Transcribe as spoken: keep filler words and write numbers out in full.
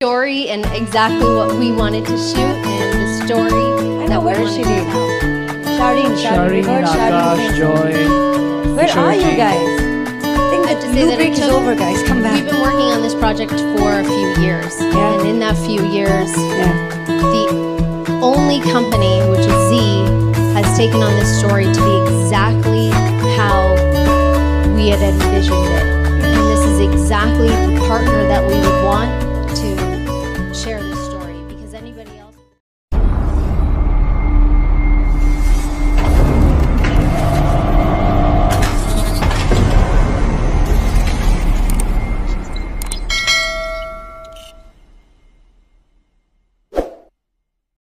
story and exactly what we wanted to shoot and the story. I know, where is she now? Shardeen, Shardeen, Shardeen, Akash, Joy. Where are you guys? I think the new break is over, guys. Come back. We've been working on this project for a few years. Yeah. And in that few years, Yeah. the only company, which is Z, has taken on this story to be exactly how we had envisioned it. And this is exactly the partner that we would want